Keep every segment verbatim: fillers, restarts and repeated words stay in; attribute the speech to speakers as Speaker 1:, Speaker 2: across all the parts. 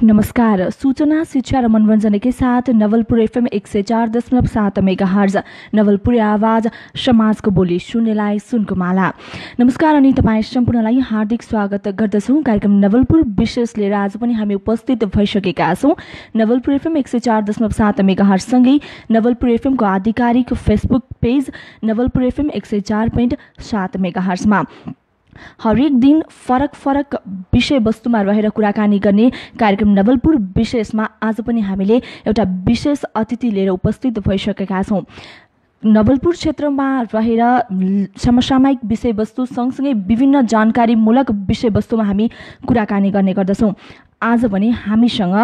Speaker 1: नमस्कार। सूचना, शिक्षा र मनोरञ्जन के साथ नवलपुर एफएम एक सय चार दशमलव सात मेगा हर्ज नवलपुर आवाज समाजको बोली सुन्नेलाई सुनको माला। नमस्कार अनि तपाईँ सम्पूर्णलाई हार्दिक स्वागत गर्दछौँ। कार्यक्रम नवलपुर विशेष लिएर आज पनि हामी उपस्थित भइसकेका छौँ। नवलपुर एफएम एक सय चार दशमलव सात मेगा हर्जसँगै नवलपुर एफएमको आधिकारिक फेसबुक पेज नवलपुर एफएम एक सय चार पोइन्ट सात मेगा हर्जमा हरेक दिन फरक फरक विषयवस्तुमा रहेर कुराकानी गर्ने कार्यक्रम नवलपुर विशेषमा आज पनि हामीले एउटा विशेष अतिथि लिएर उपस्थित भइसकेका छौँ। नवलपुर क्षेत्रमा रहेर समसामयिक विषयवस्तु सँगसँगै विभिन्न जानकारीमूलक विषयवस्तुमा हामी कुराकानी गर्ने गर्दछौँ। आज भने हामीसँग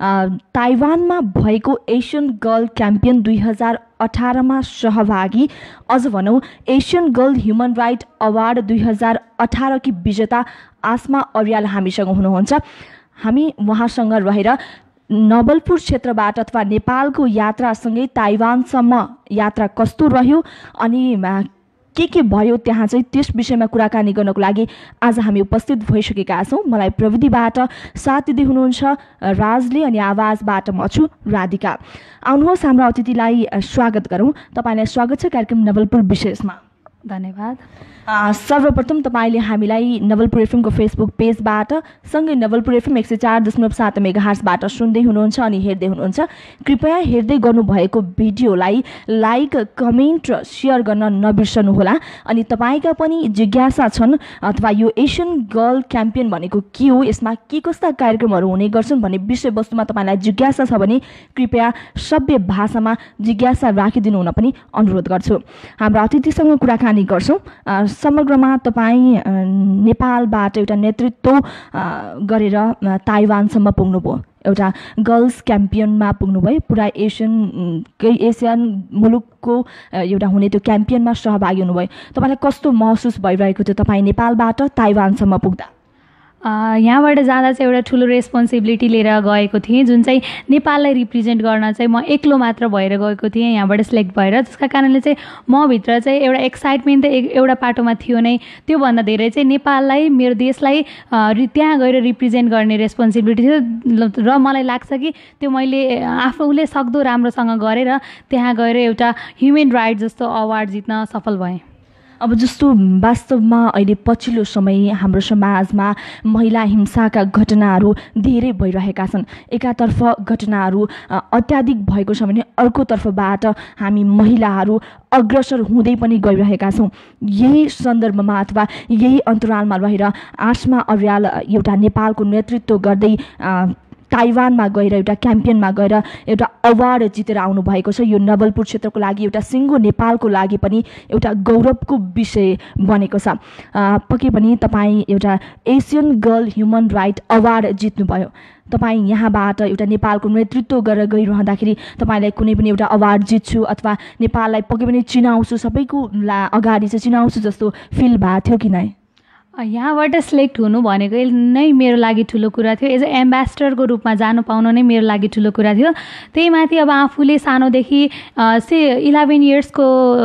Speaker 1: ताइवानमा भएको एसियन गर्ल च्याम्पियन दुई हजार अठारमा सहभागी, अझ भनौँ Asian girl human right award दुई हजार अठारकी विजेता आसमा अर्याल हामीसँग हुनुहुन्छ। हामी उहाँसँग रहेर नवलपुर क्षेत्रबाट अथवा नेपालको यात्रासँगै ताइवानसम्म यात्रा कस्तो रह्यो अनि के के भयो त्यहाँ चाहिँ त्यस विषयमा कुराकानी गर्नको लागि आज हामी उपस्थित भइसकेका छौँ। मलाई प्रविधिबाट साथ दिँदै हुनुहुन्छ राजले अनि आवाजबाट म छु राधिका। आउनुहोस् हाम्रो अतिथिलाई स्वागत गरौँ। तपाईँलाई स्वागत छ कार्यक्रम नवलपुर विशेषमा।
Speaker 2: धन्यवाद।
Speaker 1: सर्वप्रथम तपाईँले हामीलाई नवलपुर एफएमको फेसबुक पेजबाट सँगै नवलपुर एफएम एक सय चार दशमलव सात मेगा हर्जबाट सुन्दै हुनुहुन्छ अनि हेर्दै हुनुहुन्छ। कृपया हेर्दै गर्नुभएको भिडियोलाई लाइक, कमेन्ट र सेयर गर्न नबिर्सनुहोला। अनि तपाईँका पनि जिज्ञासा छन् अथवा यो एसियन गर्ल च्याम्पियन भनेको के हो, यसमा के कस्ता कार्यक्रमहरू हुने गर्छन् भन्ने विषयवस्तुमा तपाईँलाई जिज्ञासा छ भने कृपया सभ्य भाषामा जिज्ञासा राखिदिनु हुन पनि अनुरोध गर्छु। हाम्रो अतिथिसँग कुराकानी गर्छौँ। समग्रमा तपाईँ नेपालबाट एउटा नेतृत्व गरेर ताइवानसम्म पुग्नुभयो, एउटा गर्ल्स च्याम्पियनमा पुग्नुभयो, पुरा एसियन एसियन मुलुकको एउटा हुने त्यो च्याम्पियनमा सहभागी हुनुभयो। तपाईँलाई कस्तो महसुस भइरहेको थियो तपाईँ नेपालबाट ताइवानसम्म पुग्दा?
Speaker 2: यहाँबाट जाँदा चाहिँ एउटा ठुलो रेस्पोन्सिबिलिटी लिएर गएको थिएँ, जुन चाहिँ नेपाललाई रिप्रेजेन्ट गर्न चाहिँ म एक्लो मात्र भएर गएको थिएँ यहाँबाट सिलेक्ट भएर। जसका कारणले चाहिँ म भित्र चाहिँ एउटा एक्साइटमेन्ट त एउटा पाटोमा थियो नै, त्योभन्दा धेरै चाहिँ नेपाललाई, मेरो देशलाई त्यहाँ गएर रिप्रेजेन्ट गर्ने रेस्पोन्सिबिलिटी थियो र मलाई लाग्छ कि त्यो मैले आफूले सक्दो राम्रोसँग गरेर त्यहाँ गएर एउटा ह्युमन राइट जस्तो अवार्ड जित्न सफल भएँ।
Speaker 1: अब जस्तो वास्तवमा अहिले पछिल्लो समय हाम्रो समाजमा महिला हिंसाका घटनाहरू धेरै भइरहेका छन्। एकातर्फ घटनाहरू अत्याधिक भएको छ भने अर्कोतर्फबाट हामी महिलाहरू अग्रसर हुँदै पनि गइरहेका छौँ। यही सन्दर्भमा अथवा यही अन्तरालमा रहेर आसमा अर्याल एउटा नेपालको नेतृत्व गर्दै ताइवानमा गएर एउटा च्याम्पियनमा गएर एउटा अवार्ड जितेर आउनु भएको छ। यो नवलपुर क्षेत्रको लागि, एउटा सिङ्गो नेपालको लागि पनि एउटा गौरवको विषय बनेको छ। पक्कै पनि तपाईँ एउटा Asian girl human right award जित्नुभयो। तपाईँ यहाँबाट एउटा नेपालको नेतृत्व गरेर गइरहँदाखेरि तपाईँलाई कुनै पनि एउटा अवार्ड जित्छु अथवा नेपाललाई पक्कै पनि चिनाउँछु, सबैको ला अगाडि चाहिँ चिनाउँछु जस्तो फिल भएको थियो कि नै?
Speaker 2: यहाँबाट सिलेक्ट हुनु भनेको नै मेरो लागि ठुलो कुरा थियो। एज अ एम्बेसडरको रूपमा जानु पाउनु नै मेरो लागि ठुलो कुरा थियो। त्यही माथि अब आफूले सानोदेखि से इलेभेन इयर्सको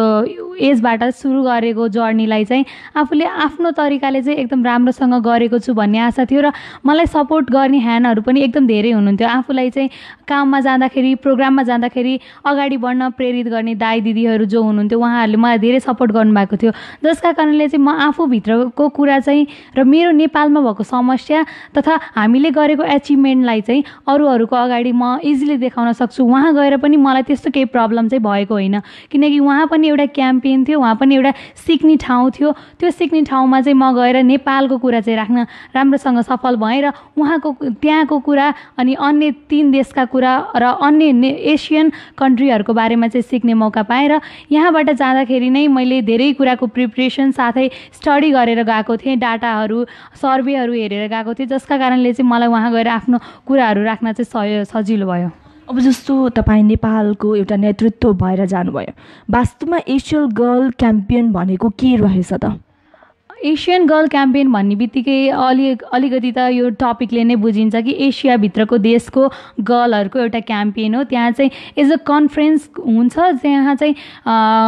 Speaker 2: एजबाट सुरु गरेको जर्नीलाई चाहिँ आफूले आफ्नो तरिकाले चाहिँ एकदम राम्रोसँग गरेको छु भन्ने आशा थियो र मलाई सपोर्ट गर्ने ह्यान्डहरू पनि एकदम धेरै हुनुहुन्थ्यो। आफूलाई चाहिँ काममा जाँदाखेरि, प्रोग्राममा जाँदाखेरि अगाडि बढ्न प्रेरित गर्ने दाइ दिदीहरू जो हुनुहुन्थ्यो उहाँहरूले मलाई धेरै सपोर्ट गर्नुभएको थियो। जसका कारणले चाहिँ म आफूभित्रको कुरा चाहिँ र मेरो नेपालमा भएको समस्या तथा हामीले गरेको एचिभमेन्टलाई चाहिँ अरूहरूको अगाडि म इजिली देखाउन सक्छु। वहाँ गएर पनि मलाई त्यस्तो केही प्रब्लम चाहिँ भएको होइन, किनकि वहाँ पनि एउटा क्याम्पेन थियो, वहाँ पनि एउटा सिक्ने ठाउँ थियो। त्यो सिक्ने ठाउँमा चाहिँ म गएर नेपालको कुरा चाहिँ राख्न राम्रोसँग सफल भएँ र उहाँको त्यहाँको कुरा अनि अन्य तीन देशका कुरा र अन्य एसियन कन्ट्रीहरूको बारेमा चाहिँ सिक्ने मौका पाएँ। र यहाँबाट जाँदाखेरि नै मैले धेरै कुराको प्रिपरेसन साथै स्टडी गरेर गएको थिएँ, डाटाहरू सर्वेहरू हेरेर गएको थिएँ। जसका कारणले चाहिँ मलाई वहाँ गएर आफ्नो कुराहरू राख्न चाहिँ सजिलो भयो।
Speaker 1: अब जस्तो तपाईँ नेपालको एउटा नेतृत्व भएर जानुभयो, वास्तवमा एसियन गर्ल च्याम्पियन भनेको के रहेछ त?
Speaker 2: एसियन गर्ल क्याम्पेन भन्ने बित्तिकै अलि अलिकति त यो टपिकले नै बुझिन्छ कि एसियाभित्रको देशको गर्लहरूको एउटा क्याम्पेन हो। त्यहाँ चाहिँ एज अ कन्फरेन्स हुन्छ, त्यहाँ चाहिँ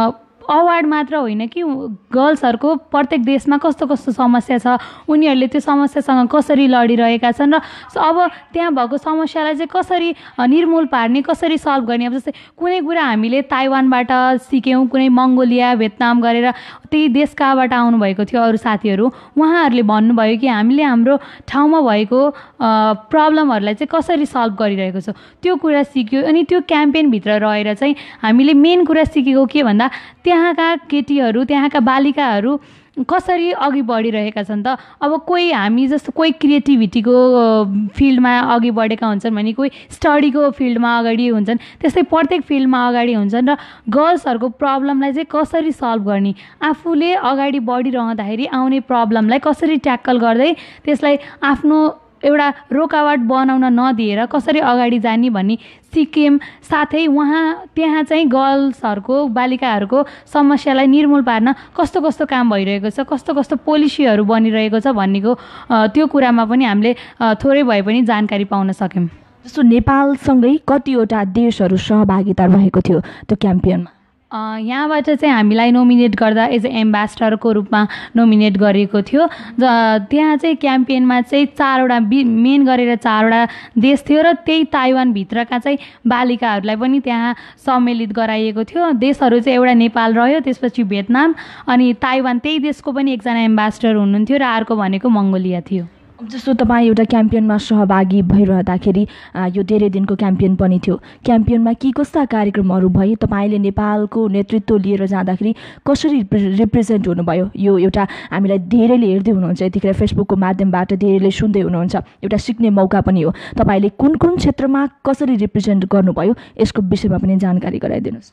Speaker 2: अवार्ड मात्र होइन कि गर्ल्सहरूको प्रत्येक देशमा कस्तो कस्तो समस्या छ, उनीहरूले त्यो समस्यासँग कसरी लडिरहेका छन् र अब त्यहाँ भएको समस्यालाई चाहिँ कसरी निर्मूल पार्ने, कसरी सल्भ गर्ने। अब जस्तै कुनै कुरा हामीले ताइवानबाट सिक्यौँ, कुनै मङ्गोलिया भियतनाम गरेर त्यही देश कहाँबाट आउनुभएको थियो अरू साथीहरू, उहाँहरूले भन्नुभयो कि हामीले हाम्रो ठाउँमा भएको प्रब्लमहरूलाई चाहिँ कसरी सल्भ गरिरहेको छ, त्यो कुरा सिक्यो। अनि त्यो क्याम्पेनभित्र रहेर चाहिँ हामीले मेन कुरा सिकेको के भन्दा त्यहाँका केटीहरू, त्यहाँका बालिकाहरू कसरी अघि बढिरहेका छन् त। अब कोही हामी जस्तो कोही क्रिएटिभिटीको फिल्डमा अघि बढेका हुन्छन् भने कोही स्टडीको फिल्डमा अगाडि हुन्छन्, त्यस्तै प्रत्येक फिल्डमा अगाडि हुन्छन् र गर्ल्सहरूको प्रब्लमलाई चाहिँ कसरी सल्भ गर्ने, आफूले अगाडि बढिरहँदाखेरि आउने प्रब्लमलाई कसरी ट्याकल गर्दै त्यसलाई आफ्नो एउटा रोकावट बनाउन नदिएर कसरी अगाडि जाने भन्ने सिक्यौँ। साथै उहाँ त्यहाँ चाहिँ गर्ल्सहरूको, बालिकाहरूको समस्यालाई निर्मूल पार्न कस्तो कस्तो काम भइरहेको छ, कस्तो कस्तो पोलिसीहरू बनिरहेको छ भन्नेको त्यो कुरामा पनि हामीले थोरै भए पनि जानकारी पाउन सक्यौँ।
Speaker 1: जस्तो नेपालसँगै कतिवटा देशहरू सहभागिता रहेको थियो त्यो क्याम्पेनमा?
Speaker 2: यहाँबाट चाहिँ हामीलाई नोमिनेट गर्दा एज ए एम्बेसडरको रूपमा नोमिनेट गरिएको थियो। त्यहाँ चाहिँ क्याम्पेनमा चाहिँ चारवटा मेन गरेर चारवटा देश थियो र त्यही ताइवानभित्रका चाहिँ बालिकाहरूलाई पनि त्यहाँ सम्मिलित गराइएको थियो। देशहरू चाहिँ एउटा नेपाल रह्यो, त्यसपछि भियतनाम, अनि ताइवान त्यही देशको पनि एकजना एम्बेसडर हुनुहुन्थ्यो र अर्को भनेको मङ्गोलिया थियो।
Speaker 1: जस्तो तपाईँ एउटा क्याम्पेनमा सहभागी भइरहँदाखेरि यो धेरै दिनको क्याम्पेन पनि थियो, क्याम्पेनमा के कस्ता कार्यक्रमहरू भए, तपाईँले नेपालको नेतृत्व लिएर जाँदाखेरि कसरी रिप्रेजेन्ट हुनुभयो? यो एउटा हामीलाई धेरैले हेर्दै हुनुहुन्छ, यतिखेर फेसबुकको माध्यमबाट धेरैले सुन्दै हुनुहुन्छ, एउटा सिक्ने मौका पनि हो। तपाईँले कुन कुन क्षेत्रमा कसरी रिप्रेजेन्ट गर्नुभयो यसको विषयमा पनि जानकारी गराइदिनुहोस्।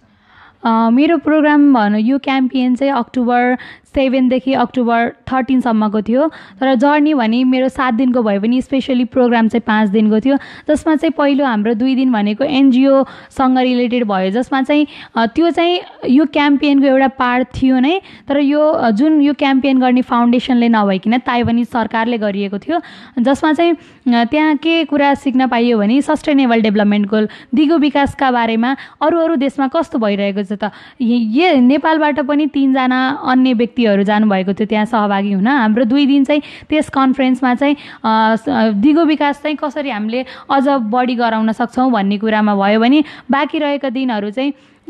Speaker 2: मेरो प्रोग्राम भनौँ यो क्याम्पेन चाहिँ अक्टोबर सेभेनदेखि अक्टोबर थर्टिनसम्मको थियो, तर जर्नी भने मेरो सात दिनको भए पनि स्पेसली प्रोग्राम चाहिँ पाँच दिनको थियो, जसमा चाहिँ पहिलो हाम्रो दुई दिन भनेको एनजिओसँग रिलेटेड भयो, जसमा चाहिँ त्यो चाहिँ यो क्याम्पेनको एउटा पार्ट थियो नै, तर यो जुन यो क्याम्पेन गर्ने फाउन्डेसनले नभइकन ताइवानी सरकारले गरिएको थियो, जसमा चाहिँ त्यहाँ के कुरा सिक्न पाइयो भने सस्टेनेबल डेभलपमेन्ट गोल, दिगो विकासका बारेमा अरू अरू देशमा कस्तो भइरहेको छ त। यो नेपालबाट पनि तिनजना अन्य व्यक्तिहरू जानुभएको थियो त्यहाँ सहभागी हुन। हाम्रो दुई दिन चाहिँ त्यस कन्फरेन्समा चाहिँ दिगो विकास चाहिँ कसरी हामीले अझ बढी गराउन सक्छौँ भन्ने कुरामा भयो भने बाँकी रहेका दिनहरू चाहिँ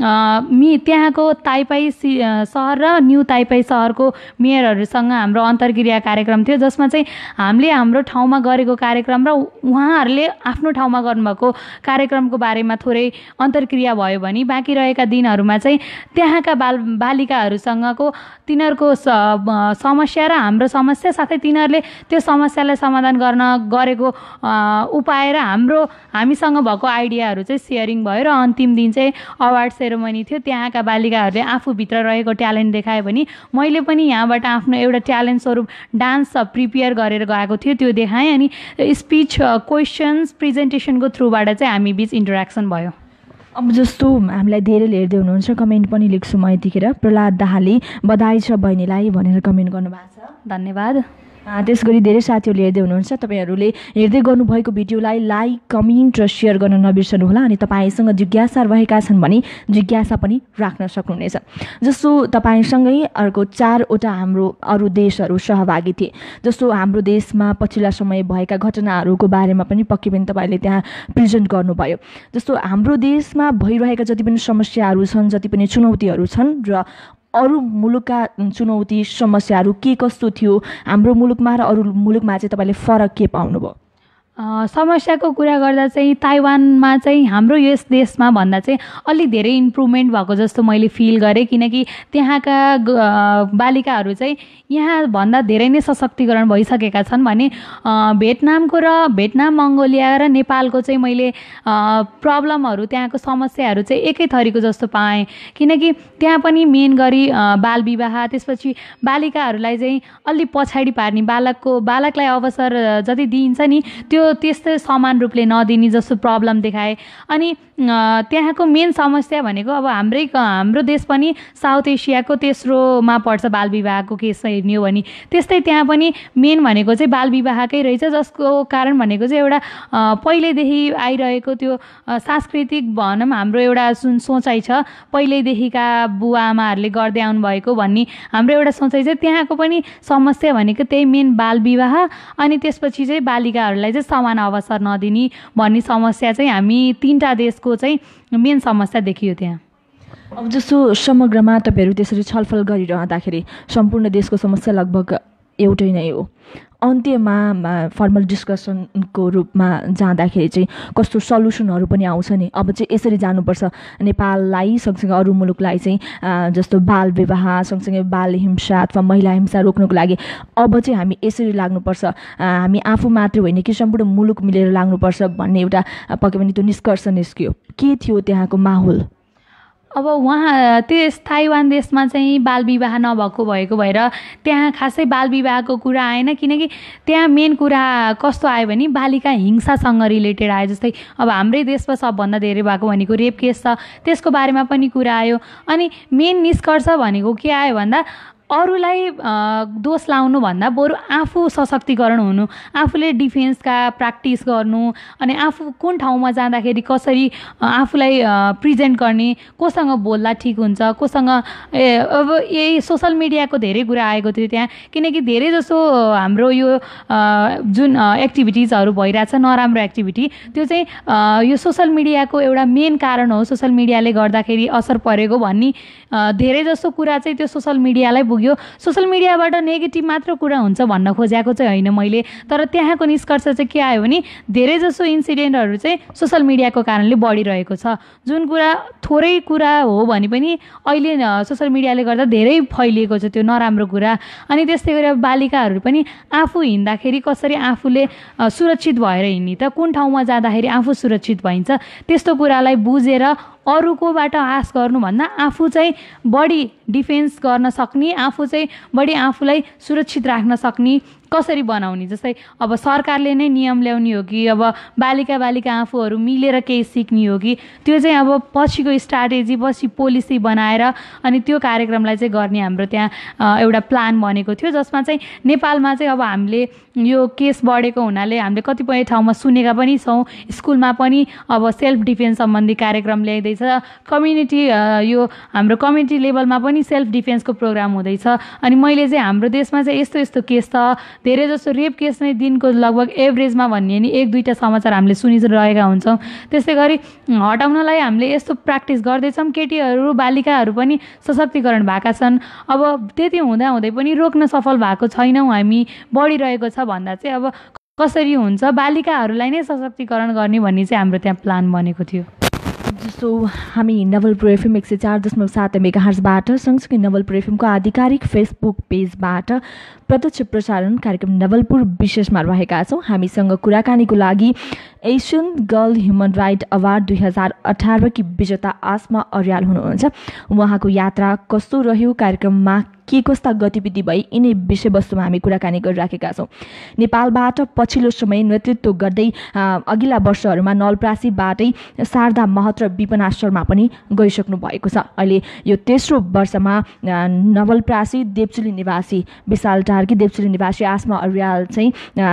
Speaker 2: मि त्यहाँको ताइपाई सहर र न्यू ताइपाई सहरको मेयरहरूसँग हाम्रो अन्तर्क्रिया कार्यक्रम थियो, जसमा चाहिँ हामीले हाम्रो ठाउँमा गरेको कार्यक्रम र उहाँहरूले आफ्नो ठाउँमा गर्नुभएको कार्यक्रमको बारेमा थोरै अन्तर्क्रिया भयो भने बाँकी रहेका दिनहरूमा चाहिँ त्यहाँका बाल बालिकाहरूसँगको तिनीहरूको समस्या र हाम्रो समस्या, साथै तिनीहरूले त्यो समस्यालाई समाधान गर्न गरेको उपाय र हाम्रो हामीसँग भएको आइडियाहरू चाहिँ सेयरिङ भयो र अन्तिम दिन चाहिँ अवार्ड सेरोमनी थियो। त्यहाँका बालिकाहरूले आफूभित्र रहेको ट्यालेन्ट देखायो भने मैले पनि यहाँबाट आफ्नो एउटा ट्यालेन्ट स्वरूप डान्स प्रिपेयर गरेर गएको थियो, त्यो देखाएँ। अनि स्पिच, क्वेसन्स, प्रेजेन्टेसनको थ्रुबाट चाहिँ हामी बिच इन्टरेक्सन भयो।
Speaker 1: अब जस्तो हामीलाई धेरैले हेर्दै हुनुहुन्छ, कमेन्ट पनि लेख्छु म यतिखेर, प्रहलाद दाहालले बधाई छ बहिनीलाई भनेर कमेन्ट गर्नुभएको छ,
Speaker 2: धन्यवाद।
Speaker 1: त्यस गरी धेरै साथीहरूले हेर्दै हुनुहुन्छ, तपाईँहरूले हेर्दै गर्नुभएको भिडियोलाई लाइक, कमेन्ट र सेयर गर्न नबिर्सनुहोला। अनि तपाईँसँग जिज्ञासा रहेका छन् भने जिज्ञासा पनि राख्न सक्नुहुनेछ। जस्तो तपाईँसँगै अर्को चारवटा हाम्रो अरू देशहरू सहभागी थिए, जस्तो हाम्रो देशमा पछिल्ला समय भएका घटनाहरूको बारेमा पनि पक्कै पनि तपाईँले त्यहाँ प्रेजेन्ट गर्नुभयो। जस्तो हाम्रो देशमा भइरहेका जति पनि समस्याहरू छन्, जति पनि चुनौतीहरू छन् र अरू मुलुकका चुनौती समस्याहरू के कस्तो थियो, हाम्रो मुलुकमा र अरू मुलुकमा चाहिँ तपाईँले फरक के पाउनुभयो?
Speaker 2: समस्याको कुरा गर्दा चाहिँ ताइवानमा चाहिँ हाम्रो यस देशमा भन्दा चाहिँ अलिक धेरै इम्प्रुभमेन्ट भएको जस्तो मैले फिल गरेँ, किनकि त्यहाँका बालिकाहरू चाहिँ यहाँभन्दा धेरै नै सशक्तिकरण भइसकेका छन् भने भियतनामको र भियतनाम, मङ्गोलिया र नेपालको चाहिँ मैले प्रब्लमहरू, त्यहाँको समस्याहरू चाहिँ एकै थरीको जस्तो पाएँ, किनकि त्यहाँ पनि मेन गरी बाल विवाह, त्यसपछि बालिकाहरूलाई चाहिँ अलि पछाडि पार्ने, बालकको बालकलाई अवसर जति दिइन्छ नि त्यो त्यस्तै समान रूपले नदिने जस्तो प्रब्लम देखाए। अनि त्यहाँको मेन समस्या भनेको अब हाम्रै हाम्रो देश पनि साउथ एसियाको तेस्रोमा पर्छ बालविवाहको केस हेर्ने हो भने। त्यस्तै त्यहाँ पनि मेन भनेको चाहिँ बालविवाहकै रहेछ, जसको कारण भनेको चाहिँ एउटा पहिल्यैदेखि आइरहेको त्यो सांस्कृतिक भनौँ हाम्रो एउटा जुन सोचाइ छ पहिल्यैदेखिका बुवा आमाहरूले गर्दै आउनुभएको भन्ने हाम्रो एउटा सोचाइ छ। त्यहाँको पनि समस्या भनेको त्यही मेन बालविवाह अनि त्यसपछि चाहिँ बालिकाहरूलाई चाहिँ समान अवसर नदिने भन्ने समस्या चाहिँ हामी तिनवटा देशको चाहिँ मेन समस्या देखियो त्यहाँ।
Speaker 1: अब जस्तो समग्रमा तपाईँहरू त्यसरी छलफल गरिरहँदाखेरि सम्पूर्ण देशको समस्या लगभग एउटै नै हो। अन्त्यमा फर्मल डिस्कसनको रूपमा जाँदाखेरि चाहिँ कस्तो सल्युसनहरू पनि आउँछ नि। अब चाहिँ यसरी जानुपर्छ नेपाललाई सँगसँगै अरू मुलुकलाई चाहिँ जस्तो बाल विवाह सँगसँगै बाल हिंसा अथवा महिला हिंसा रोक्नुको लागि अब चाहिँ हामी यसरी लाग्नुपर्छ, हामी आफू मात्रै होइन कि सम्पूर्ण मुलुक मिलेर लाग्नुपर्छ भन्ने एउटा पक्कै पनि त्यो निष्कर्ष निस्कियो। के थियो त्यहाँको माहौल?
Speaker 2: अब उहाँ त्यस ताइवान देशमा चाहिँ बालविवाह नभएको भएको भएर त्यहाँ खासै बालविवाहको कुरा आएन, किनकि त्यहाँ मेन कुरा कस्तो आयो भने बालिका हिंसासँग रिलेटेड आयो। जस्तै अब हाम्रै देशमा सबभन्दा धेरै भएको भनेको रेप केस छ, त्यसको बारेमा पनि कुरा आयो। अनि मेन निष्कर्ष भनेको के आयो भन्दा अरूलाई दोष लाउनुभन्दा बरु आफू सशक्तिकरण हुनु, आफूले डिफेन्सका प्र्याक्टिस गर्नु अनि आफू कुन ठाउँमा जाँदाखेरि कसरी आफूलाई प्रेजेन्ट गर्ने, कोसँग बोल्दा ठिक हुन्छ, कोसँग अब यही सोसल मिडियाको धेरै कुरा आएको थियो त्यहाँ। किनकि धेरै जसो हाम्रो यो जुन एक्टिभिटिजहरू भइरहेछ नराम्रो एक्टिभिटी त्यो चाहिँ यो सोसल मिडियाको एउटा मेन कारण हो, सोसल मिडियाले गर्दाखेरि असर परेको भन्ने धेरै जसो कुरा चाहिँ त्यो सोसल मिडियालाई पुग्यो। सोसल मिडियाबाट नेगेटिभ मात्र कुरा हुन्छ भन्न खोजेको चाहिँ होइन मैले, तर त्यहाँको निष्कर्ष चाहिँ के आयो भने धेरै जसो इन्सिडेन्टहरू चाहिँ सोसल मिडियाको कारणले बढिरहेको छ। जुन कुरा थोरै कुरा हो भने पनि अहिले सोसल मिडियाले गर्दा धेरै फैलिएको छ त्यो नराम्रो कुरा। अनि त्यस्तै गरेर बालिकाहरू पनि आफू हिँड्दाखेरि कसरी आफूले सुरक्षित भएर हिँड्ने त, कुन ठाउँमा जाँदाखेरि आफू सुरक्षित भइन्छ, त्यस्तो कुरालाई बुझेर अरूकोबाट आश गर्नुभन्दा आफू चाहिँ बढी डिफेन्स गर्न सक्ने, आफू चाहिँ बढी आफूलाई सुरक्षित राख्न सक्ने कसरी बनाउने। जस्तै अब सरकारले नै नियम ल्याउने हो कि अब बालिका बालिका आफूहरू मिलेर केही सिक्ने हो कि त्यो चाहिँ अब पछिको स्ट्राटेजी पछि पोलिसी बनाएर अनि त्यो कार्यक्रमलाई चाहिँ गर्ने हाम्रो त्यहाँ एउटा प्लान बनेको थियो, जसमा चाहिँ नेपालमा चाहिँ अब हामीले यो केस बढेको हुनाले हामीले कतिपय ठाउँमा सुनेका पनि छौँ। स्कुलमा पनि अब सेल्फ डिफेन्स सम्बन्धी कार्यक्रम ल्याइँदैछ, कम्युनिटी यो हाम्रो कम्युनिटी लेभलमा पनि सेल्फ डिफेन्सको प्रोग्राम हुँदैछ। अनि मैले चाहिँ हाम्रो देशमा चाहिँ यस्तो यस्तो केस छ, धेरै जस्तो रेप केस नै दिनको लगभग एभरेजमा भन्ने नि एक दुईवटा समाचार हामीले सुनिरहेका हुन्छौँ। त्यस्तै गरी हटाउनलाई हामीले यस्तो प्र्याक्टिस गर्दैछौँ, केटीहरू बालिकाहरू पनि सशक्तिकरण भएका छन्। अब त्यति हुँदा हुँदै पनि रोक्न सफल भएको छैनौँ हामी, बढिरहेको छ भन्दा चाहिँ अब कसरी हुन्छ बालिकाहरूलाई नै सशक्तिकरण गर्ने भन्ने चाहिँ हाम्रो त्यहाँ प्लान बनेको थियो।
Speaker 1: जस्तो हामी नवलपुर एफएम एक सय चार दशमलव सात मेगाहर्जबाट सँगसँगै नवलपुर एफएमको आधिकारिक फेसबुक पेजबाट प्रत्यक्ष प्रसारण कार्यक्रम नवलपुर विशेषमा रहेका छौँ। हामीसँग कुराकानीको लागि Asian girl human right award दुई हजार अठारकी विजेता आसमा अर्याल हुनुहुन्छ। उहाँको यात्रा कस्तो रह्यो, कार्यक्रममा के कस्ता गतिविधि भई, यिनै विषयवस्तुमा हामी कुराकानी गरिराखेका छौँ। नेपालबाट पछिल्लो समय नेतृत्व गर्दै अघिल्ला वर्षहरूमा नवलपरासीबाटै शारदा महत र विपना शर्मा पनि गइसक्नु भएको छ। अहिले यो तेस्रो वर्षमा नवलपरासी देवचुली निवासी विशाल टार्की देवचुली निवासी आसमा अर्याल चाहिँ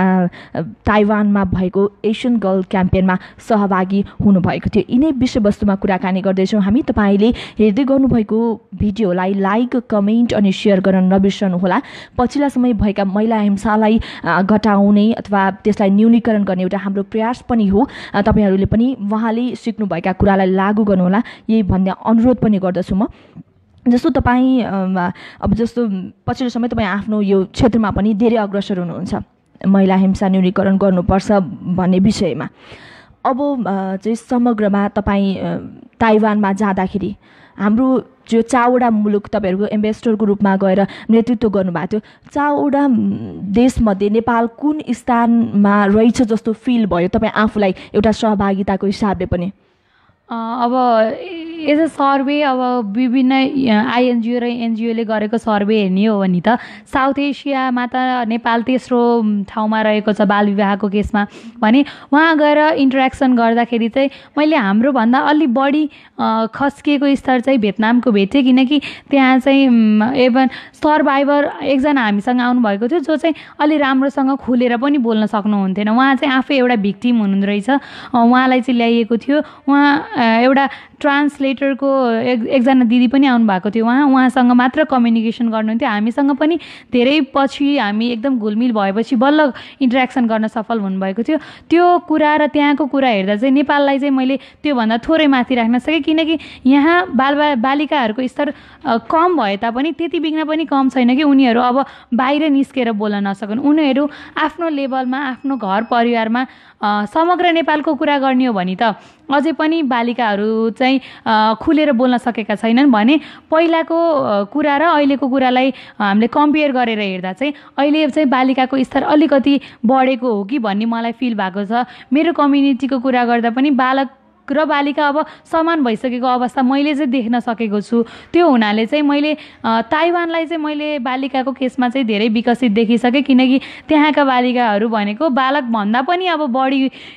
Speaker 1: ताइवानमा भएको एसियन गर्ल क्याम्पेनमा सहभागी हुनुभएको थियो। यिनै विषयवस्तुमा कुराकानी गर्दैछौँ हामी। तपाईँले हेर्दै गर्नुभएको भिडियोलाई लाइक, कमेन्ट अनि सेयर गर्न नबिर्सनुहोला। पछिल्ला समय भएका महिला हिंसालाई घटाउने अथवा त्यसलाई न्यूनीकरण गर्ने एउटा हाम्रो प्रयास पनि हो। तपाईँहरूले पनि उहाँले सिक्नुभएका कुरालाई लागू गर्नुहोला, यही भन्ने अनुरोध पनि गर्दछु म। जस्तो तपाईँ अब जस्तो पछिल्लो समय तपाईँ आफ्नो यो क्षेत्रमा पनि धेरै अग्रसर हुनुहुन्छ, महिला हिंसा न्यूनीकरण गर्नुपर्छ भन्ने विषयमा। अब चाहिँ समग्रमा तपाईँ ताइवानमा जाँदाखेरि हाम्रो जो चारवटा मुलुक तपाईँहरूको एम्बेसडरको रूपमा गएर नेतृत्व गर्नुभएको थियो, चारवटा देशमध्ये नेपाल कुन स्थानमा रहेछ जस्तो फिल भयो तपाईँ आफूलाई एउटा सहभागिताको हिसाबले पनि?
Speaker 2: अब एज अ सर्वे अब विभिन्न आइएनजिओ र एनजिओले गरेको सर्वे हेर्ने हो भने त साउथ एसियामा त नेपाल तेस्रो ठाउँमा रहेको छ बाल विवाहको केसमा भने वहाँ गएर इन्टरेक्सन गर्दाखेरि चाहिँ मैले हाम्रोभन्दा अलि बढी खस्किएको स्तर चाहिँ भियतनामको भेटेँ, किनकि त्यहाँ चाहिँ इभन सर्भाइभर एकजना हामीसँग आउनुभएको थियो जो चाहिँ अलि राम्रोसँग खुलेर पनि बोल्न सक्नुहुन्थेन। उहाँ चाहिँ आफै एउटा भिक्टिम हुनुहुँदो रहेछ, उहाँलाई चाहिँ ल्याइएको थियो। उहाँ एउटा ट्रान्सलेटरको एक एकजना दिदी पनि आउनुभएको थियो, उहाँ उहाँसँग मात्र कम्युनिकेसन गर्नुहुन्थ्यो। हामीसँग पनि धेरै पछि हामी एकदम घुलमिल भएपछि बल्ल इन्टरेक्सन गर्न सफल हुनुभएको थियो। त्यो कुरा र त्यहाँको कुरा हेर्दा चाहिँ नेपाललाई चाहिँ मैले त्योभन्दा थोरै माथि राख्न सकेँ, किनकि यहाँ बाल बालिकाहरूको स्तर कम भए तापनि त्यति बिघ्न पनि कम छैन कि उनीहरू अब बाहिर निस्केर बोल्न नसकुन्। उनीहरू आफ्नो लेभलमा आफ्नो घर परिवारमा समग्र नेपालको कुरा गर्ने हो भने त अझै पनि बालिकाहरू चाहिँ खुलेर बोल्न सकेका छैनन् भने पहिलाको कुरा र अहिलेको कुरालाई हामीले कम्पेयर गरेर हेर्दा चाहिँ अहिले चाहिँ बालिकाको स्तर अलिकति बढेको हो कि भन्ने मलाई फिल भएको छ। मेरो कम्युनिटीको कुरा गर्दा पनि बालक र बालिका अब समान भइसकेको अवस्था मैले चाहिँ देख्न सकेको छु। त्यो हुनाले चाहिँ मैले ताइवानलाई चाहिँ मैले बालिकाको केसमा चाहिँ धेरै विकसित देखिसकेँ, किनकि त्यहाँका बालिकाहरू भनेको बालकभन्दा पनि अब बढी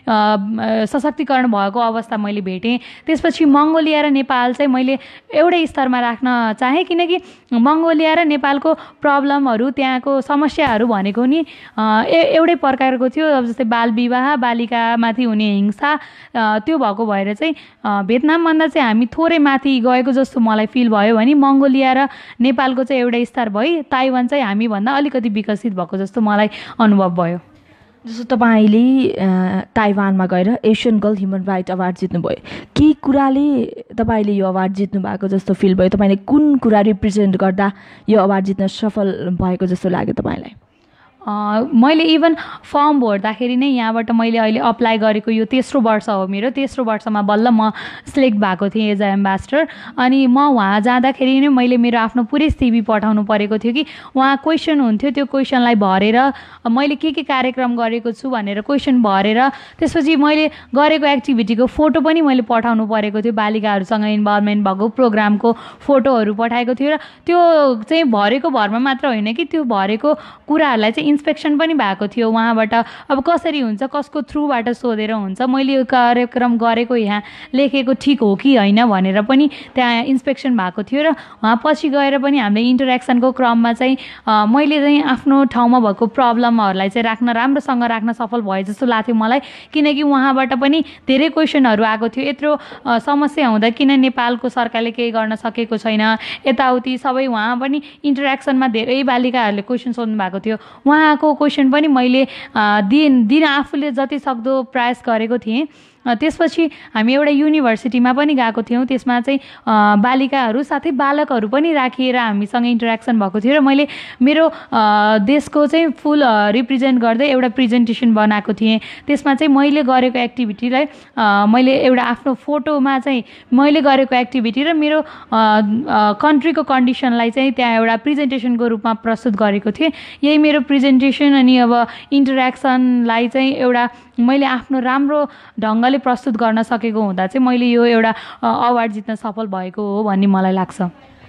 Speaker 2: सशक्तिकरण भएको अवस्था मैले भेटेँ। त्यसपछि मङ्गोलिया र नेपाल चाहिँ मैले एउटै स्तरमा राख्न चाहेँ, किनकि मङ्गोलिया र नेपालको प्रब्लमहरू त्यहाँको समस्याहरू भनेको नि एउटै प्रकारको थियो। अब जस्तै बाल विवाह, बालिकामाथि हुने हिंसा त्यो भएको भएर चाहिँ भियतनामभन्दा चाहिँ हामी थोरै माथि गएको जस्तो मलाई फिल भयो भने मङ्गोलिया र नेपालको चाहिँ एउटै स्तर भई ताइवान चाहिँ हामीभन्दा अलिकति विकसित भएको जस्तो मलाई अनुभव भयो।
Speaker 1: जस्तो तपाईँले ताइवानमा गएर Asian girl human right award जित्नुभयो, के कुराले तपाईँले यो अवार्ड जित्नु भएको जस्तो फिल भयो? तपाईँले कुन कुरा रिप्रेजेन्ट गर्दा यो अवार्ड जित्न सफल भएको जस्तो लाग्यो तपाईँलाई?
Speaker 2: मैले इभन फर्म भर्दाखेरि नै यहाँबाट मैले अहिले अप्लाई गरेको यो तेस्रो वर्ष हो मेरो। तेस्रो वर्षमा बल्ल म सिलेक्ट भएको थिएँ एज अ एम्बेसडर। अनि म वहाँ जाँदाखेरि नै मैले मेरो आफ्नो पुरै सिभी पठाउनु परेको थियो कि वहाँ क्वेसन हुन्थ्यो, त्यो क्वेसनलाई भरेर मैले के के कार्यक्रम गरेको छु भनेर क्वेसन भरेर त्यसपछि मैले गरेको एक्टिभिटीको फोटो पनि मैले पठाउनु परेको थियो। बालिकाहरूसँग इन्भल्भमेन्ट भएको प्रोग्रामको फोटोहरू पठाएको थियो र त्यो चाहिँ भरेको भरमा मात्र होइन कि त्यो भरेको कुराहरूलाई चाहिँ इन्स्पेक्सन पनि भएको थियो वहाँबाट। अब कसरी हुन्छ, कसको थ्रुबाट सोधेर हुन्छ, मैले यो कार्यक्रम गरेको यहाँ लेखेको ठिक हो कि होइन भनेर पनि त्यहाँ इन्स्पेक्सन भएको थियो। र वहाँ पछि गएर पनि हामीले इन्टरेक्सनको क्रममा चाहिँ मैले चाहिँ आफ्नो ठाउँमा भएको प्रब्लमहरूलाई चाहिँ राख्न राम्रोसँग राख्न सफल भए जस्तो लाग्थ्यो मलाई, किनकि वहाँबाट पनि धेरै क्वेसनहरू आएको थियो। यत्रो समस्या हुँदा किन नेपालको सरकारले केही गर्न सकेको छैन, यताउति सबै वहाँ पनि इन्टरेक्सनमा धेरै बालिकाहरूले क्वेसन सोध्नु भएको थियो। उहाँको क्वेसन पनि मैले दिन दिन आफूले जति सक्दो प्रयास गरेको थिएँ। त्यसपछि हामी एउटा युनिभर्सिटीमा पनि गएको थियौँ, त्यसमा चाहिँ बालिकाहरू साथै बालकहरू पनि राखिएर हामीसँग इन्टरेक्सन भएको थियो र मैले मेरो देशको चाहिँ फुल रिप्रेजेन्ट गर्दै एउटा प्रेजेन्टेसन बनाएको थिएँ। त्यसमा चाहिँ मैले गरेको एक्टिभिटीलाई मैले एउटा आफ्नो फोटोमा चाहिँ मैले गरेको एक्टिभिटी र मेरो कन्ट्रीको कन्डिसनलाई चाहिँ त्यहाँ एउटा प्रेजेन्टेसनको रूपमा प्रस्तुत गरेको थिएँ। यही मेरो प्रेजेन्टेसन अनि अब इन्टरेक्सनलाई चाहिँ एउटा मैले आफ्नो राम्रो ढङ्गले प्रस्तुत गर्न सकेको हुँदा चाहिँ मैले यो एउटा अवार्ड जित्न सफल भएको हो भन्ने मलाई लाग्छ।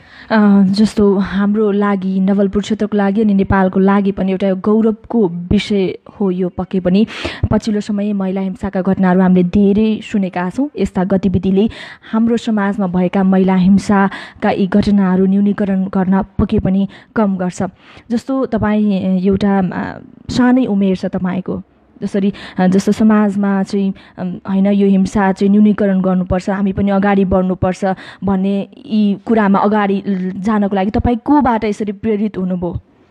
Speaker 1: जस्तो हाम्रो लागि नवलपुर क्षेत्रको लागि अनि नेपालको लागि पनि एउटा गौरवको विषय हो यो। पक्कै पनि पछिल्लो समय महिला हिंसाका घटनाहरू हामीले धेरै सुनेका छौँ। यस्ता गतिविधिले हाम्रो समाजमा भएका महिला हिंसाका यी घटनाहरू न्यूनीकरण गर्न पक्कै पनि कम गर्छ। जस्तो तपाईँ एउटा सानै उमेर छ तपाईँको, जसरी जस्तो समाजमा चाहिँ होइन यो हिंसा चाहिँ न्यूनीकरण गर्नुपर्छ, हामी पनि अगाडि बढ्नुपर्छ भन्ने यी कुरामा अगाडि जानको लागि तपाईँ कोबाट यसरी प्रेरित हुनुभयो?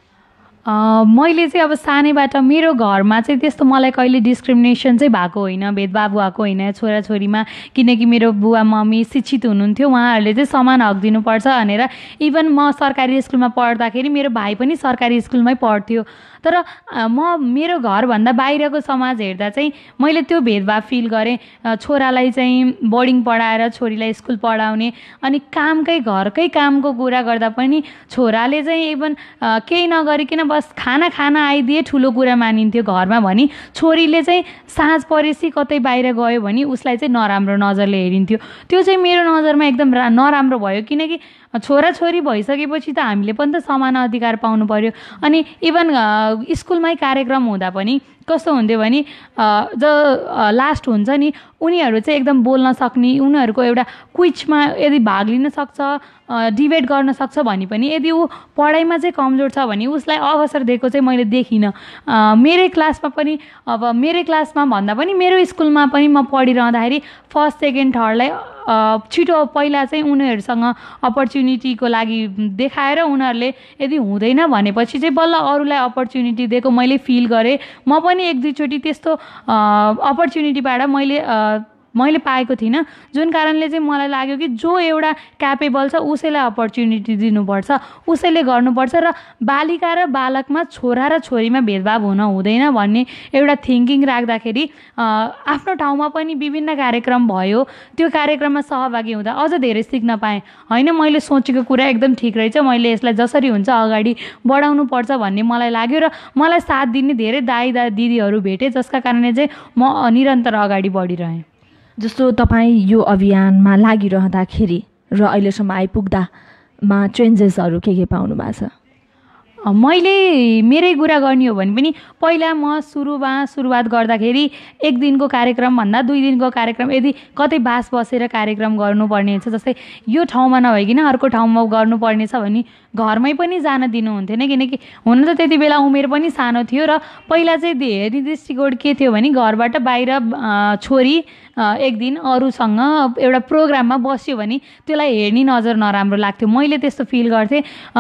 Speaker 2: मैले चाहिँ अब सानैबाट मेरो घरमा चाहिँ त्यस्तो मलाई कहिले डिस्क्रिमिनेसन चाहिँ भएको होइन, भेदभाव भएको होइन छोराछोरीमा, किनकि मेरो बुवा मम्मी शिक्षित हुनुहुन्थ्यो। उहाँहरूले चाहिँ समान हक दिनुपर्छ भनेर। इभन म सरकारी स्कुलमा पढ्दाखेरि मेरो भाइ पनि सरकारी स्कुलमै पढ्थ्यो, तर म मेरो घरभन्दा बाहिरको समाज हेर्दा चाहिँ मैले त्यो भेदभाव फिल गरेँ। छोरालाई चाहिँ बोर्डिङ पढाएर छोरीलाई स्कुल पढाउने, अनि कामकै घरकै कामको कुरा गर्दा पनि छोराले चाहिँ इभन केही नगरिकन बस खाना खाना आइदिए ठुलो कुरा मानिन्थ्यो घरमा भने छोरीले चाहिँ साँझ परेपछि कतै बाहिर गयो भने उसलाई चाहिँ नराम्रो नजरले हेरिन्थ्यो। त्यो चाहिँ मेरो नजरमा एकदम नराम्रो भयो, किनकि छोराछोरी भइसकेपछि त हामीले पनि त समान अधिकार पाउनु पर्यो। अनि इभन स्कुलमै कार्यक्रम हुँदा पनि कस्तो हुन्थ्यो भने ज लास्ट हुन्छ नि उनीहरू चाहिँ एकदम बोल्न सक्ने, उनीहरूको एउटा क्विजमा यदि भाग लिन सक्छ, डिबेट गर्न सक्छ भने पनि यदि ऊ पढाइमा चाहिँ कमजोर छ भने उसलाई अवसर दिएको चाहिँ मैले देखिनँ। मेरै क्लासमा पनि, अब मेरै क्लासमा भन्दा पनि मेरो स्कुलमा पनि म पढिरहँदाखेरि फर्स्ट सेकेन्ड थर्डलाई छिटो पहिला चाहिँ उनीहरूसँग अपर्च्युनिटीको लागि देखाएर उनीहरूले यदि हुँदैन भनेपछि चाहिँ बल्ल अरूलाई अपर्च्युनिटी दिएको मैले फिल गरेँ। म पनि एक दुईचोटि त्यस्तो अपर्च्युनिटीबाट मैले मैले पाएको थिइनँ, जुन कारणले चाहिँ मलाई लाग्यो कि जो एउटा क्यापेबल छ उसैलाई अपर्च्युनिटी दिनुपर्छ, उसैले गर्नुपर्छ र बालिका र बालकमा छोरा र छोरीमा भेदभाव हुन हुँदैन भन्ने एउटा थिङ्किङ राख्दाखेरि आफ्नो ठाउँमा पनि विभिन्न कार्यक्रम भयो। त्यो कार्यक्रममा सहभागी हुँदा अझ धेरै सिक्न पाएँ। होइन, मैले सोचेको कुरा एकदम ठिक रहेछ, मैले यसलाई जसरी हुन्छ अगाडि बढाउनु पर्छ भन्ने मलाई लाग्यो र मलाई साथ दिने धेरै दाइ दा दिदीहरू भेटेँ, जसका कारणले चाहिँ म निरन्तर अगाडि बढिरहेँ।
Speaker 1: जस्तो तपाईँ यो अभियानमा लागिरहँदाखेरि र अहिलेसम्म आइपुग्दामा चेन्जेसहरू के के पाउनु भएको छ?
Speaker 2: मैले मेरै कुरा गर्ने हो भने पनि पहिला म सुरुमा सुरुवात गर्दाखेरि एक दिनको कार्यक्रमभन्दा दुई दिनको कार्यक्रम यदि कतै बास बसेर कार्यक्रम गर्नुपर्ने हुन्छ, जस्तै यो ठाउँमा नभइकन अर्को ठाउँमा गर्नुपर्ने छ भने घरमै पनि जान दिनुहुन्थेन, किनकि हुन त त्यति बेला उमेर पनि सानो थियो र पहिला चाहिँ हेर्ने दृष्टिकोण के थियो भने घरबाट बाहिर छोरी एक दिन अरूसँग एउटा प्रोग्राममा बस्यो भने त्यसलाई हेर्ने नजर नराम्रो लाग्थ्यो। मैले त्यस्तो फिल गर्थेँ।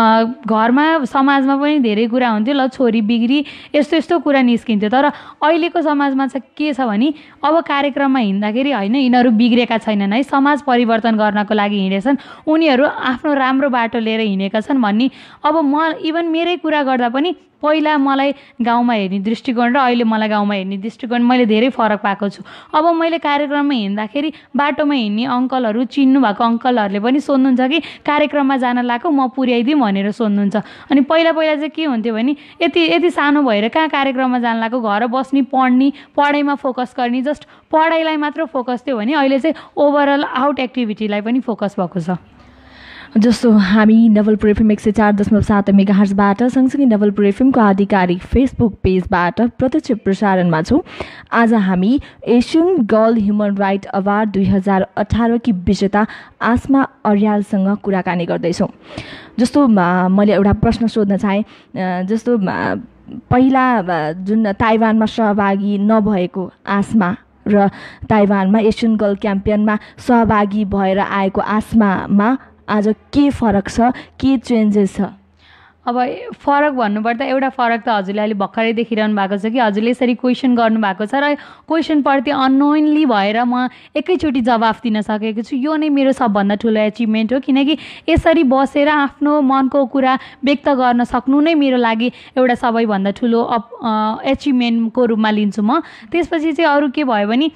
Speaker 2: घरमा समाजमा पनि धेरै कुरा हुन्थ्यो, ल छोरी बिग्री यस्तो यस्तो कुरा निस्किन्थ्यो। तर अहिलेको समाजमा चाहिँ के छ भने अब कार्यक्रममा हिँड्दाखेरि होइन यिनीहरू बिग्रेका छैनन् है, समाज परिवर्तन गर्नको लागि हिँडेछन्, उनीहरू आफ्नो राम्रो बाटो लिएर हिँडेका छन् भन्ने। अब म इभन मेरै कुरा गर्दा पनि पहिला मलाई गाउँमा हेर्ने दृष्टिकोण र अहिले मलाई गाउँमा हेर्ने दृष्टिकोण मैले धेरै फरक पाएको छु। अब मैले कार्यक्रममा हिँड्दाखेरि बाटोमा हिँड्ने अङ्कलहरू, चिन्नु भएको अङ्कलहरूले पनि सोध्नुहुन्छ कि कार्यक्रममा जान लाग्यो म पुर्याइदिउँ भनेर सोध्नुहुन्छ। अनि पहिला पहिला चाहिँ के हुन्थ्यो भने यति यति सानो भएर कहाँ कार्यक्रममा जान लाग्यो, घर बस्ने, पढ्ने, पढाइमा फोकस गर्ने, जस्ट पढाइलाई मात्र फोकस थियो भने अहिले चाहिँ ओभरअल आउट एक्टिभिटीलाई पनि फोकस भएको छ।
Speaker 1: जस्तो हामी नवलपुर एफएम एक सय चार दशमलव सात मेगाहर्जबाट सँगसँगै नवलपुर एफएमको आधिकारिक फेसबुक पेजबाट प्रत्यक्ष प्रसारणमा छौँ। आज हामी Asian girl human right award दुई हजार अठारकी विजेता आसमा अर्यालसँग कुराकानी गर्दैछौँ। जस्तो मैले एउटा प्रश्न सोध्न चाहेँ, जस्तो पहिला जुन ताइवानमा सहभागी नभएको आसमा र ताइवानमा एसियन गर्ल क्याम्पेनमा सहभागी भएर आएको आसमामा आज के फरक छ, के चेन्जेस छ?
Speaker 2: अब फरक भन्नुपर्दा एउटा फरक त हजुरले अहिले भर्खरै देखिरहनु भएको छ कि हजुरले यसरी क्वेसन गर्नुभएको छ र क्वेसनप्रति अननोइनली भएर म एकैचोटि जवाफ दिन सकेको छु। यो नै मेरो सबभन्दा ठुलो एचिभमेन्ट हो, किनकि यसरी बसेर आफ्नो मनको कुरा व्यक्त गर्न सक्नु नै मेरो लागि एउटा सबैभन्दा ठुलो एचिभमेन्टको रूपमा लिन्छु म। त्यसपछि चाहिँ अरू के भयो भने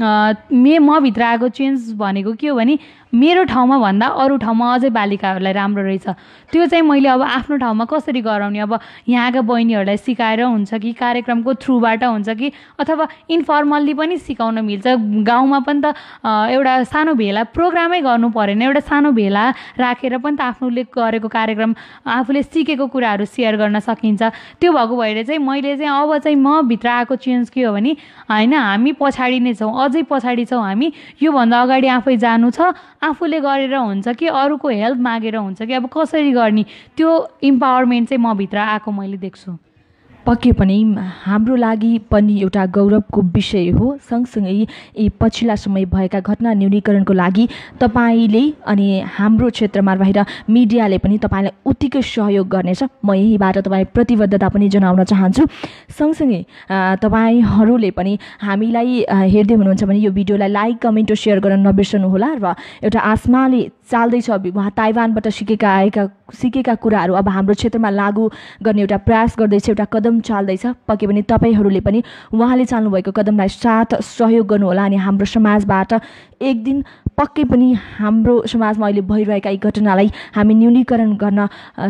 Speaker 2: मे म भित्र आएको चेन्ज भनेको के हो भने मेरो ठाउँमा भन्दा अरू ठाउँमा अझै बालिकाहरूलाई राम्रो रहेछ। त्यो चाहिँ मैले अब आफ्नो ठाउँमा कसरी गराउने, अब यहाँका बहिनीहरूलाई सिकाएर हुन्छ कि कार्यक्रमको थ्रुबाट हुन्छ कि अथवा इन्फर्मल्ली पनि सिकाउन मिल्छ। गाउँमा पनि त एउटा सानो भेला प्रोग्रामै गर्नु परेन, एउटा सानो भेला राखेर पनि त आफूले गरेको कार्यक्रम, आफूले सिकेको कुराहरू सेयर गर्न सकिन्छ। त्यो भएको भएर चाहिँ मैले चाहिँ अब चाहिँ म भित्र आएको चेन्ज के हो भने होइन, हामी पछाडि नै छौँ, अझै पछाडि छौँ हामी। योभन्दा अगाडि आफै जानु छ, आफूले गरेर हुन्छ कि अरूको हेल्प मागेर हुन्छ कि अब कसरी गर्ने, त्यो इम्पावरमेन्ट चाहिँ म भित्र आएको मैले देख्छु।
Speaker 1: पक्कै पनि हाम्रो लागि पनि एउटा गौरवको विषय हो। सँगसँगै यी पछिल्ला समय भएका घटना न्यूनीकरणको लागि तपाईँले अनि हाम्रो क्षेत्रमा रहेर मिडियाले पनि तपाईँलाई उत्तिकै सहयोग गर्नेछ। म यहीबाट तपाईँ प्रतिबद्धता पनि जनाउन चाहन्छु। सँगसँगै तपाईँहरूले पनि हामीलाई हेर्दै हुनुहुन्छ भने यो भिडियोलाई लाइक, कमेन्ट र सेयर गर्न नबिर्सनुहोला। र एउटा आसमाले चाल्दैछ, उहाँ ताइवानबाट सिकेका आएका सिकेका कुराहरू अब हाम्रो क्षेत्रमा लागू गर्ने एउटा प्रयास गर्दैछ, एउटा कदम कदम चाल्दैछ, पक्कै पनि तपाईँहरूले पनि उहाँले चाल्नुभएको कदमलाई साथ सहयोग गर्नुहोला अनि हाम्रो समाजबाट एक दिन पक्कै पनि हाम्रो समाजमा अहिले भइरहेका यी घटनालाई हामी न्यूनीकरण गर्न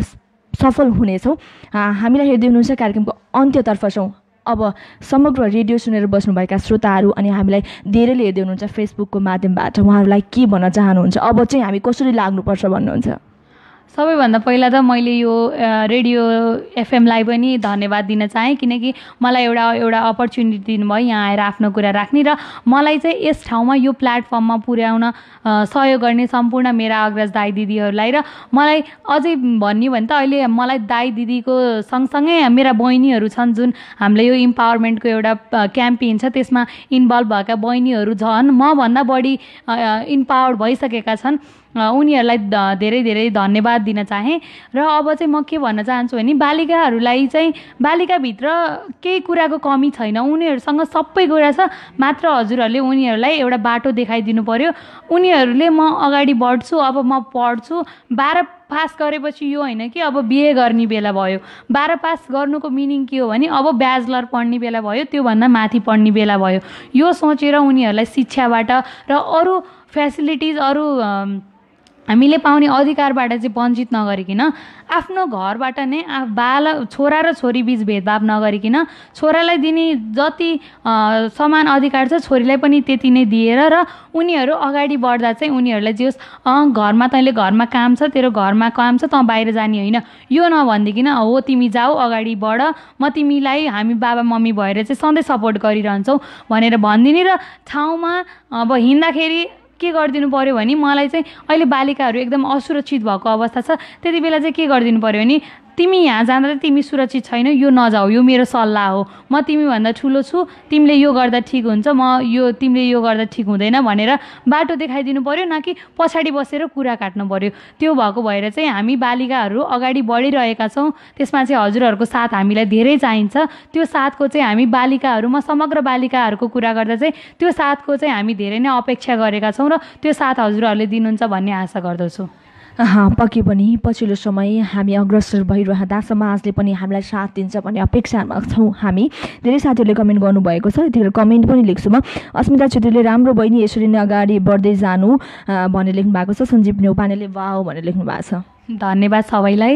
Speaker 1: सफल हुनेछौँ। हामीलाई हेर्दै हुनुहुन्छ कार्यक्रमको अन्त्यतर्फ छौँ। अब समग्र रेडियो सुनेर बस्नुभएका श्रोताहरू अनि हामीलाई धेरैले हेर्दै हुनुहुन्छ फेसबुकको माध्यमबाट, उहाँहरूलाई के भन्न चाहनुहुन्छ? अब चाहिँ हामी कसरी लाग्नुपर्छ भन्नुहुन्छ?
Speaker 2: सबैभन्दा पहिला त मैले यो रेडियो एफएमलाई पनि धन्यवाद दिन चाहेँ, किनकि मलाई एउटा एउटा अपर्च्युनिटी दिनुभयो यहाँ आएर आफ्नो कुरा राख्ने, र मलाई चाहिँ यस ठाउँमा यो प्लेटफर्ममा पुर्याउन सहयोग गर्ने सम्पूर्ण मेरा अग्रज दाइ दिदीहरूलाई, र मलाई अझै भन्यो भने त अहिले मलाई दाइ दिदीको सँगसँगै मेरा बहिनीहरू छन् जुन हामीले यो इम्पावरमेन्टको एउटा क्याम्पेन छ त्यसमा इन्भल्भ भएका बहिनीहरू झन् मभन्दा बढी इम्पावर्ड भइसकेका छन्। उनीहरूलाई धेरै धेरै धन्यवाद दिन चाहेँ। र अब चाहिँ म के भन्न चाहन्छु भने बालिकाहरूलाई चाहिँ बालिकाभित्र केही कुराको कमी छैन, उनीहरूसँग सबै कुरा छ, मात्र हजुरहरूले उनीहरूलाई एउटा बाटो देखाइदिनु पर्यो। उनीहरूले म अगाडि बढ्छु, अब म पढ्छु, बाह्र पास गरेपछि यो होइन कि अब बिए गर्ने बेला भयो, बाह्र पास गर्नुको मिनिङ के हो भने अब ब्याचलर पढ्ने बेला भयो, त्योभन्दा माथि पढ्ने बेला भयो। यो सोचेर उनीहरूलाई शिक्षाबाट र अरू फेसिलिटिज अरू हामीले पाउने अधिकारबाट चाहिँ वञ्चित नगरिकन आफ्नो घरबाट नै बाल छोरा र छोरी बिच भेदभाव नगरिकन छोरालाई दिने जति समान अधिकार छ छोरीलाई पनि त्यति नै दिएर र उनीहरू अगाडि बढ्दा चाहिँ उनीहरूलाई जे होस् अँ घरमा तैँले घरमा काम छ, तेरो घरमा काम छ, तँ बाहिर जाने होइन, यो नभनिदिकन हो तिमी जाऊ अगाडि बढ, म तिमीलाई हामी बाबा मम्मी भएर चाहिँ सधैँ सपोर्ट गरिरहन्छौँ भनेर भनिदिने। र ठाउँमा अब हिँड्दाखेरि के गरिदिनु पर्यो भने मलाई चाहिँ अहिले बालिकाहरू एकदम असुरक्षित भएको अवस्था छ, त्यति बेला चाहिँ के गरिदिनु पर्यो भने तिमी यहाँ जाँदा तिमी सुरक्षित छैन, यो नजाऊ, यो मेरो सल्लाह हो, म तिमीभन्दा ठुलो छु, तिमीले यो गर्दा ठिक हुन्छ, म यो तिमीले यो गर्दा ठिक हुँदैन भनेर बाटो देखाइदिनु पर्यो, न कि पछाडि बसेर कुरा काट्नु पर्यो। त्यो भएको भएर चाहिँ हामी बालिकाहरू अगाडि बढिरहेका छौँ, त्यसमा चाहिँ हजुरहरूको साथ हामीलाई धेरै चाहिन्छ। त्यो साथको चाहिँ हामी बालिकाहरू, म समग्र बालिकाहरूको कुरा गर्दा चाहिँ त्यो साथको चाहिँ हामी धेरै नै अपेक्षा गरेका छौँ र त्यो साथ हजुरहरूले दिनुहुन्छ भन्ने आशा गर्दछु।
Speaker 1: पक्कै पनि पछिल्लो समय हामी अग्रसर भइरहँदा समाजले पनि हामीलाई साथ दिन्छ भन्ने अपेक्षामा छौँ हामी। धेरै साथीहरूले कमेन्ट गर्नुभएको छ, यतिखेर कमेन्ट पनि लेख्छु म। अस्मिता छेत्रीले राम्रो बहिनी यसरी नै अगाडि बढ्दै जानु भनेर लेख्नु भएको छ। सञ्जीव नेउपानेले वाउ भनेर लेख्नु भएको छ,
Speaker 2: धन्यवाद सबैलाई।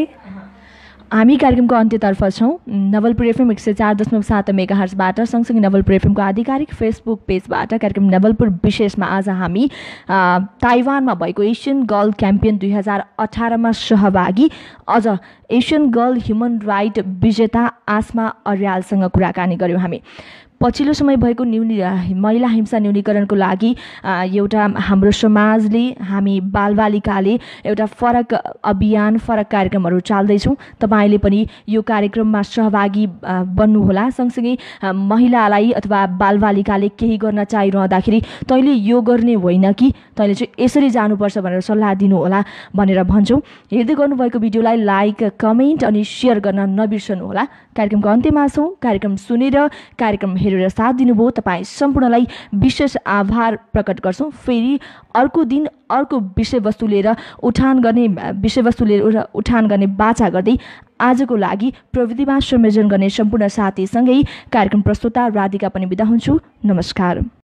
Speaker 1: हामी कार्यक्रमको अन्त्यतर्फ छौँ। नवलपुर एफएम एक सय चार दशमलव सात मेगाहर्जबाट सँगसँगै नवलपुर एफएमको आधिकारिक फेसबुक पेजबाट कार्यक्रम नवलपुर विशेषमा आज हामी ताइवानमा भएको एसियन गर्ल क्याम्पेन दुई हजार अठारमा सहभागी अझ एसियन गर्ल ह्युमन राइट विजेता आसमा अर्यालसँग कुराकानी गऱ्यौँ। हामी पछिल्लो समय भएको न्यूनी महिला हिंसा न्यूनीकरणको लागि एउटा हाम्रो समाजले हामी बालबालिकाले एउटा फरक अभियान फरक कार्यक्रमहरू चाल्दैछौँ। तपाईँले पनि यो कार्यक्रममा सहभागी बन्नुहोला। सँगसँगै महिलालाई अथवा बालबालिकाले केही गर्न चाहिरहँदाखेरि तैँले यो गर्ने होइन कि तैँले चाहिँ यसरी जानुपर्छ भनेर सल्लाह दिनुहोला भनेर भन्छौँ। हेर्दै गर्नुभएको भिडियोलाई लाइक कमेन्ट अनि सेयर गर्न नबिर्सनुहोला। कार्यक्रमको अन्त्यमा छौँ। कार्यक्रम सुनेर कार्यक्रम हेरेर साथ दिनुभयो तपाईँ सम्पूर्णलाई विशेष आभार प्रकट गर्छौँ। फेरि अर्को दिन अर्को विषयवस्तु लिएर उठान गर्ने विषयवस्तु लिएर उठान गर्ने बाचा गर्दै आजको लागि प्रविधिमा संयोजन गर्ने सम्पूर्ण साथीसँगै कार्यक्रम प्रस्तुता राधिका पनि बिदा हुन्छु। नमस्कार।